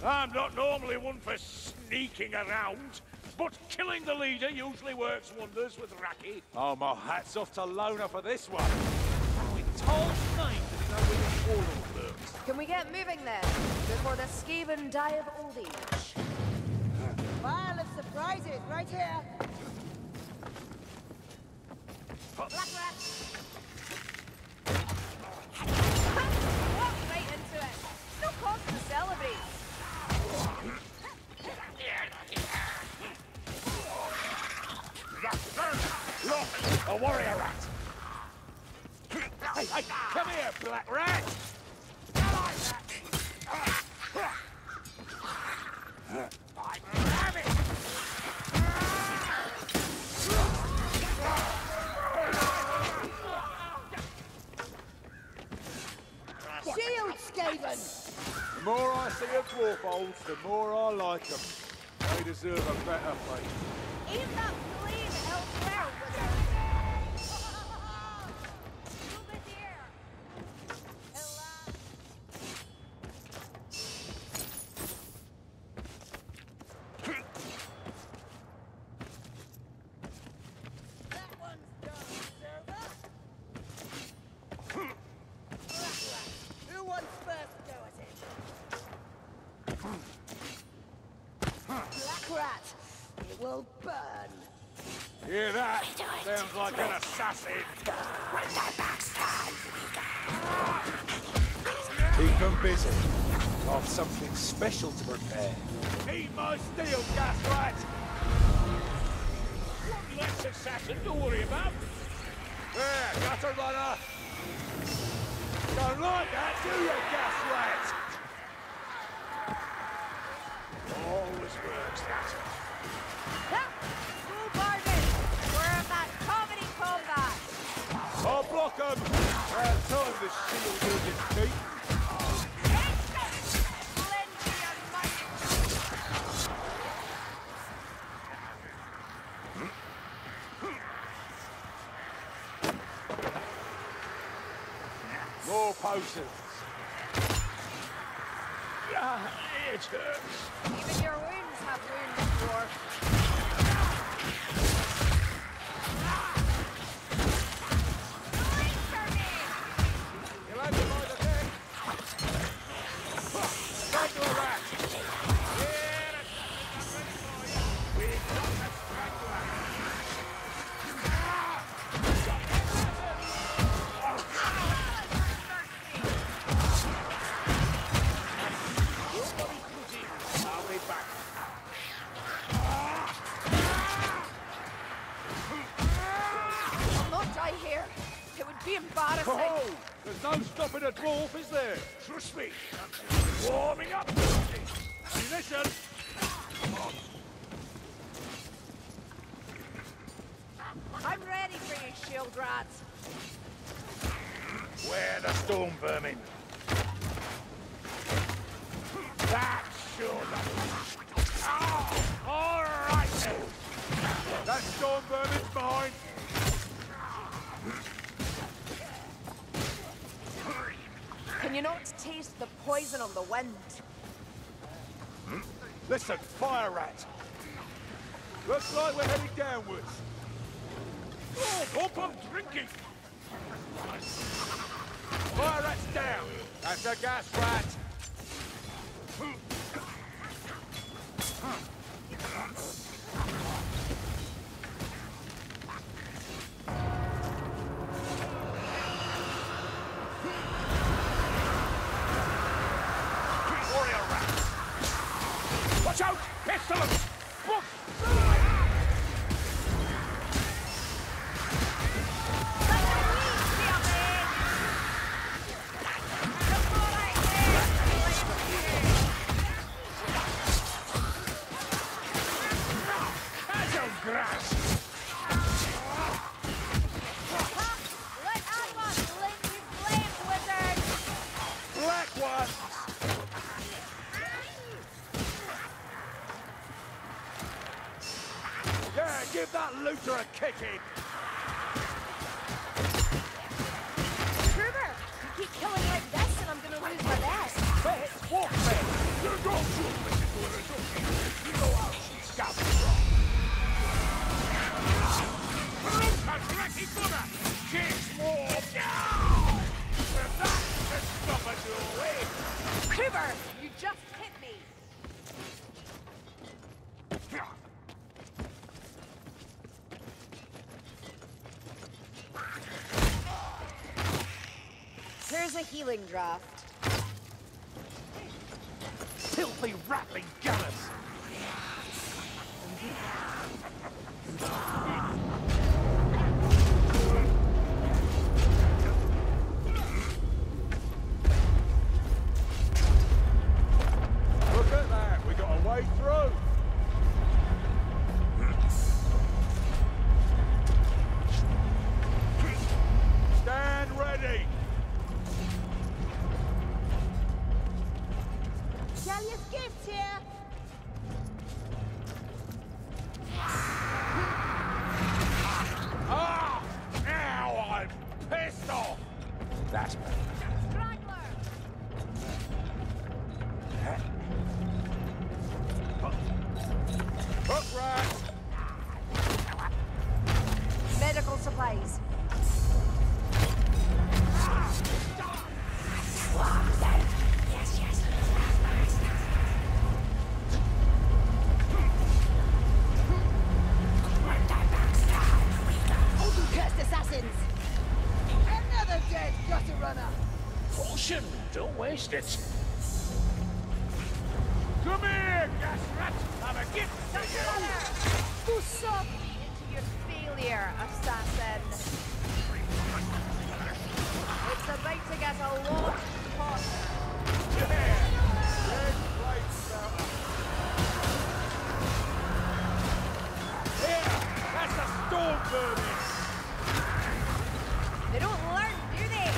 I'm not normally one for sneaking around, but killing the leader usually works wonders with Raki. Oh, my hat's off to Lona for this one. We told Snape that he know where the warlord lurks. Can we get moving then, before the Skaven die of old age? Pile of surprises right here. Black rat! Walk right into it. No cause to celebrate. Look, a warrior rat. Hey, come here, black rat. Damn it! Shield, Skaven! The more I see of dwarf olds, the more I like them. They deserve a better fate. Aim that flame elsewhere, wizard! Over here! That one's done, server! Who wants first go at it? Black rat! It will burn! Hear that? Sounds like an assassin. Keep them busy. I've something special to prepare. Eat my steel, gas rat. One less assassin to worry about. There, gutter runner. Don't like that, do you, gas rat? Always works, that. School bargain! We're in that comedy combat! I'll block them! Time the shield will get beat. Plenty of money! More potions. It hurts. Even your wounds have wounds, dwarf. Wait for me! You'll have to mind the thing. Strangle rat. Here, I'm ready for you. We've got the strangler. I'll be back. I'll not die here. It would be embarrassing. Oh, there's no stopping a dwarf, is there? Trust me. I'm warming up. Ammunition. I'm ready for you, shield rats. Where the storm vermin? That should. Oh, all right then. That storm vermin's mine. Can you not taste the poison on the wind? Listen, fire rat. Looks like we're heading downwards. Oh, hope I'm drinking. Fire rat's down. That's a gas rat. Warrior rat. Watch out! Pestilence! Look! Grass! Let Atmos lick you flame, wizard! Black one! Yeah, give that looter a kicking! Kruger, you keep killing like this and I'm gonna lose my best. Hey, walk there! You got you! over! You just hit me! Here's a healing draft. Filthy rattling gunners! Look at that, we got a way through. Stand ready. Gallia's gift here! Ah! Now I'm pissed off. That's better. Straggler! Hook rat. Medical supplies. Cursed assassins! Another dead gutter runner! Caution! Don't waste it. Come here, gas rat. Have a gift for you. Who saw Into your failure, assassin! It's about to get a lot hotter. Yeah. Red light spouter. Here, that's a storm vermin. They don't learn, do they?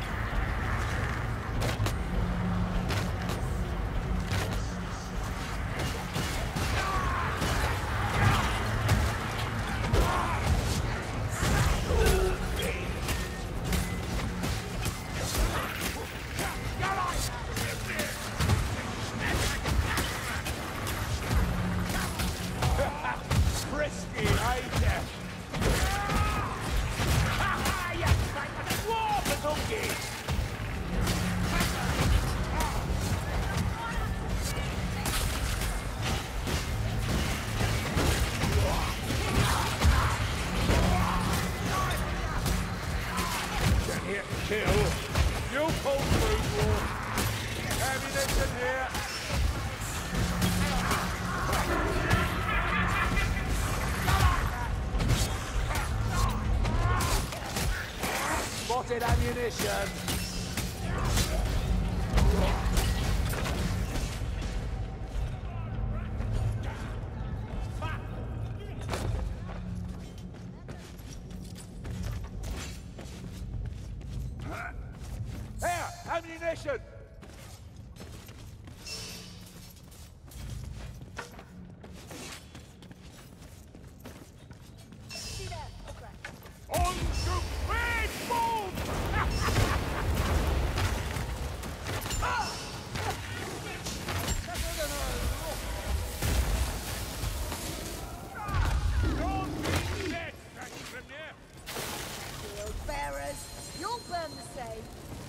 Frisky, ain't ya? Here to kill. You pull through, Dwarf. Ammunition here. Spotted ammunition. Here, ammunition. See there, okay. On to big boom! Don't be dead, Grimnir. shield bearers? You'll burn the same.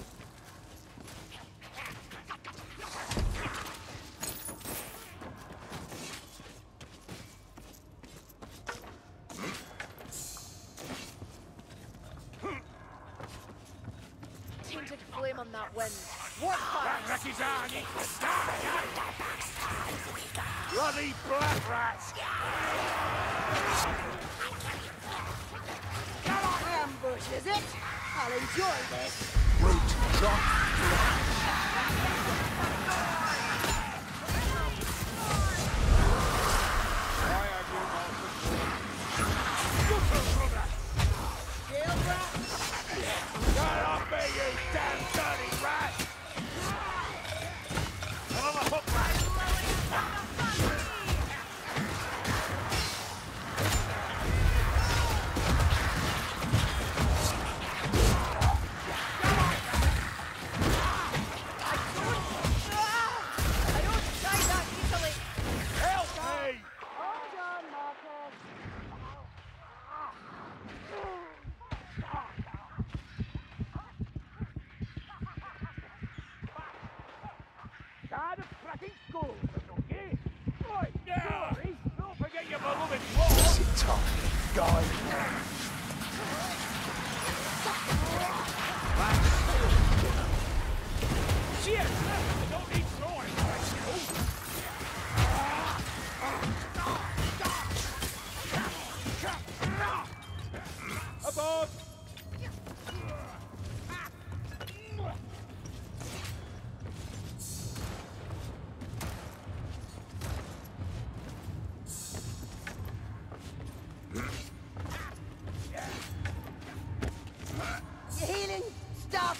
Tainted flame on that wind. What fire? That is on. Bloody black rats! Ambush, is it? I'll enjoy this. Shield rat! Get off me, you damn dirty rat! Another hook rat! I told Eat school, okay? Right, yeah. Don't forget your beloved wall. Sit tight, guy. Shit! I don't need throwing. Above! You healing? Stop!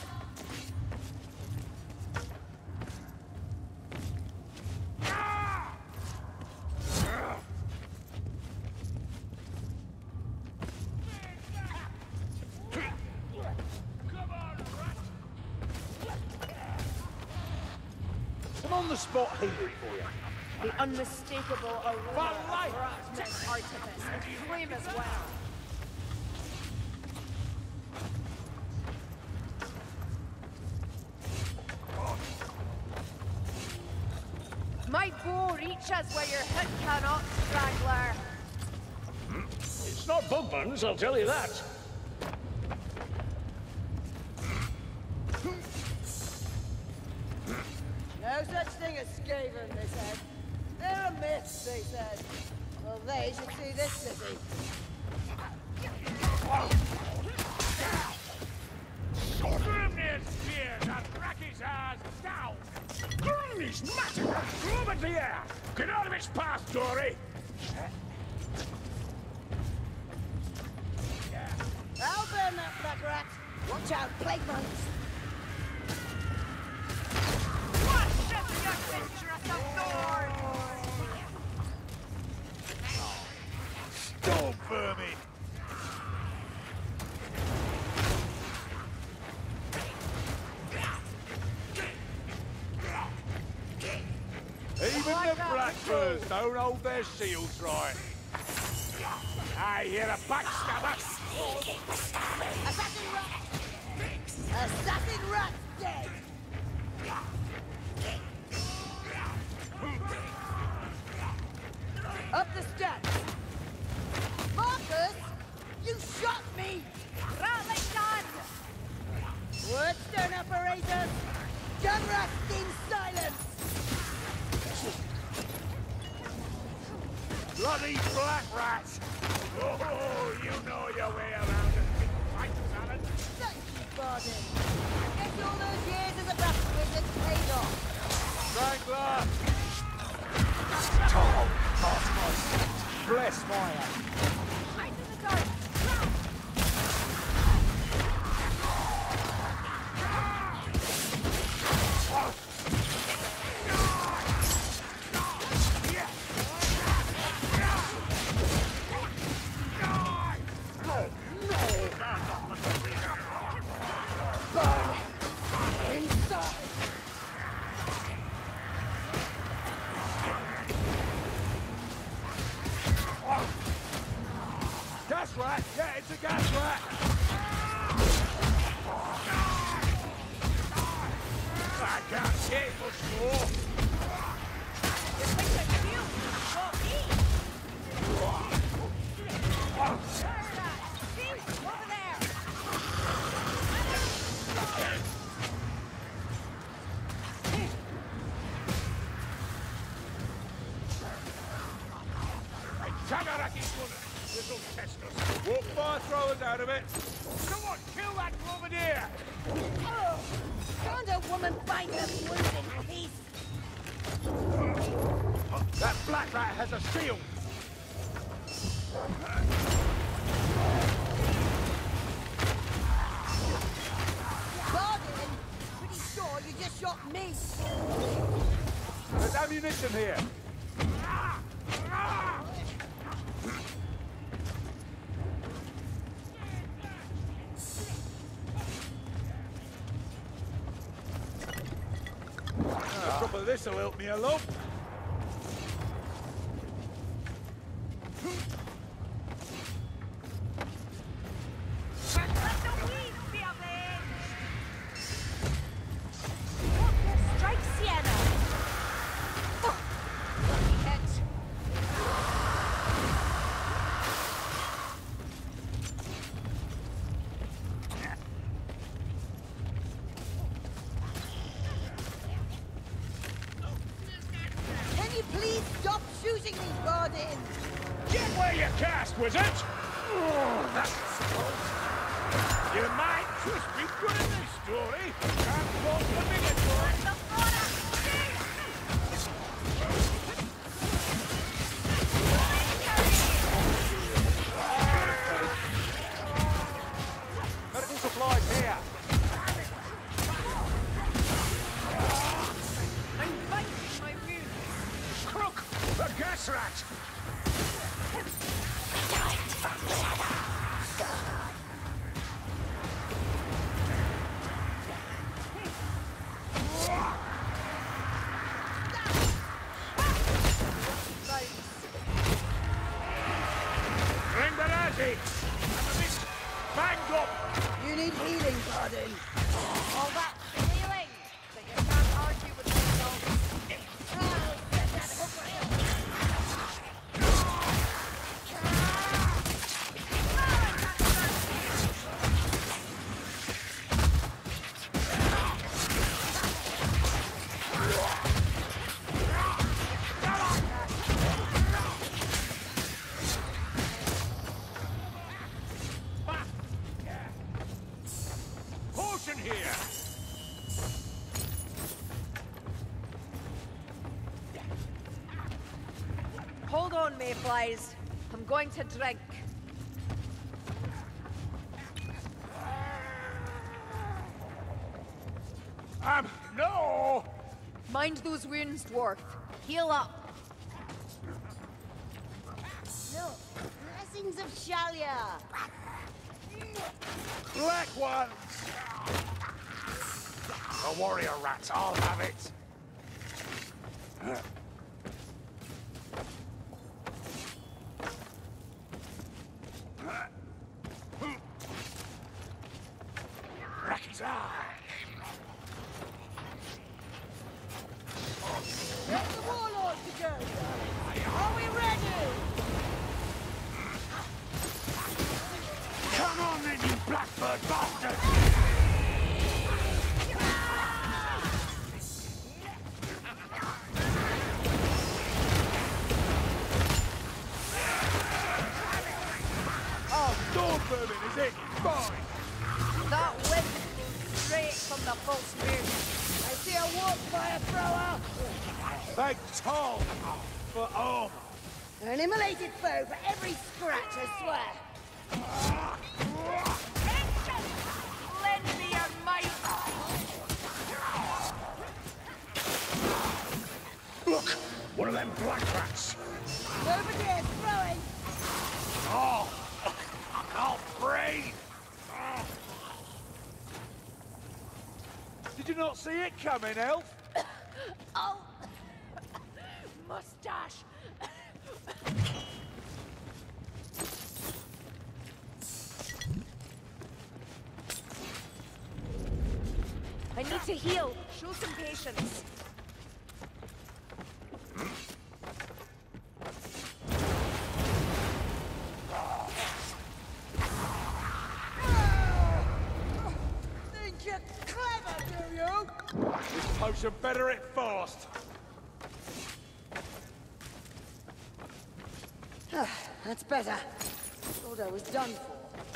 I'm on the spot healing for you. The unmistakable aroma of Ratman's artifice, and flame as well. My bow reaches where your hit cannot, Strangler. It's not Bugman's, I'll tell you that. No such thing as Skaven, they said. They're a myth, they said. Well, they should see this city. Grimnir's spears and Raki's eyes down! Grimnir's massacre! Over the air! Get out of its path, Dory! I'll burn that black rat. Watch out, plague monks. Worship the adventurous of Thorn! Storm vermin! Even the Blackbirds don't hold their shields right. I hear a backstabber! Assassin rat! Assassin rat dead! Up the steps! Marcus! You shot me! Rattling gun! Wordstone operators! Gun rats in silence! Bloody black rats! Oh, you know your way around a big fight, Alan. Thank you, Bardin. Guess all those years as a battle wizard paid off. Strangler! Tom, bless my hand. Right in the dark! Gas rat! Yeah, it's a gas rat! I can't see it much more! You're quick to kill! Not me! See? Over there! Tagaraki's runner! This'll test us! Won't fire throwers out of it! Someone kill that grenadier! Oh, can't a woman find her wound in peace? That black rat has a shield! Bardin, pretty sure you just shot me. There's ammunition here! A drop of this'll help me along. Let the weeds be avenged! Strike Sienna! Please stop shooting me, Bardin! Get where you cast, wizard! Oh, that's close. You might just be good in this story. Can't walk the Minotaur. Medical supplies here. I'm biting my wounds. Crook! The gas rat! Bring the razzie! I'm a bit banged up! You need healing, Bardin. All that healing, but you can't argue with results. Potion here! Hold on, mayflies. I'm going to drink. No! Mind those wounds, dwarf. Heal up. No, blessings of Shalia. Black ones! The warrior rats, I'll have it! Racky's eye! Let the warlords to go, darling. Are we ready? Come on then, you blackbird bastard! Oh, door vermin, is it? Fine! That wind blew straight from the false moon. I see a warp fire thrower. Big tall for armor. An immolated foe for every scratch, I swear. Lend me your might. Look, one of them black rats. Over here, throwing. Oh, I'll breathe. Did you not see it coming, Elf? Oh, mustache. I need to heal. Show some patience. Think you're clever, do you? This potion better it fast. That's better. Thought I was done for.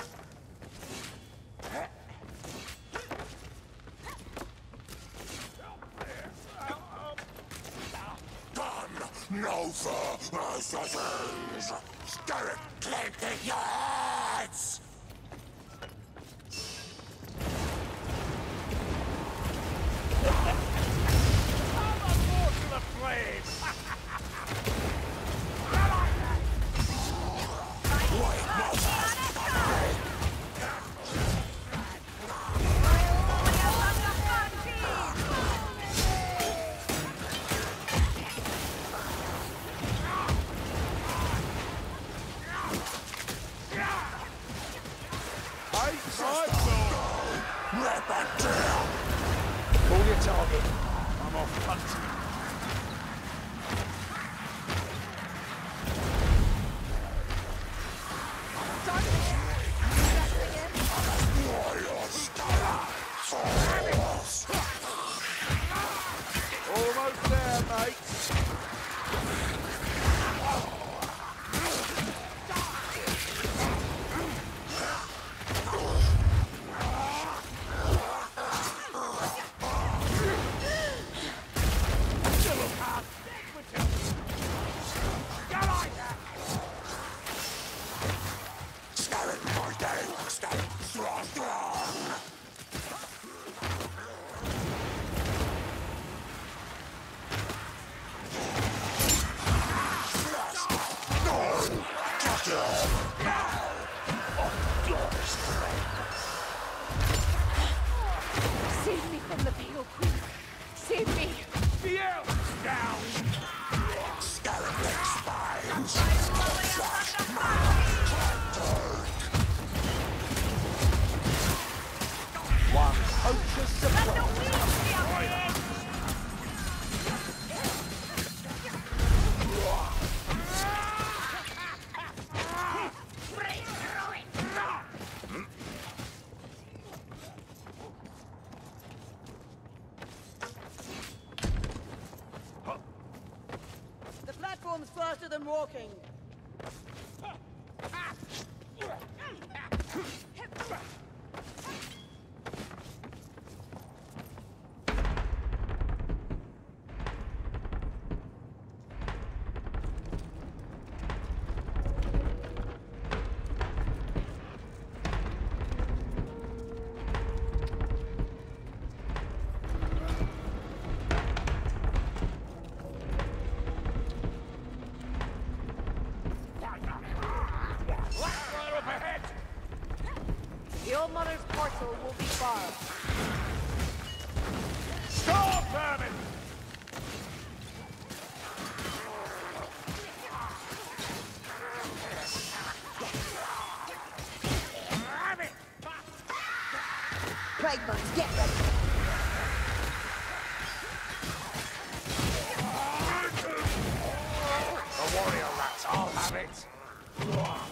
Nova assassins! Scarlet clanking your heads! Come on, more to the flame! Call your target. I'm off hunting. Almost there, mate. Scarlet my day, stay strong. Save me from the Pale Queen. Save me. The elves down! Scarlet spines. One poacher's surprise. The platform's faster than walking. Blackfire up ahead! The Old Mother's portal will be barred. Storm vermin! Have it! Plague bugs, get ready. The warrior rats, I'll have it!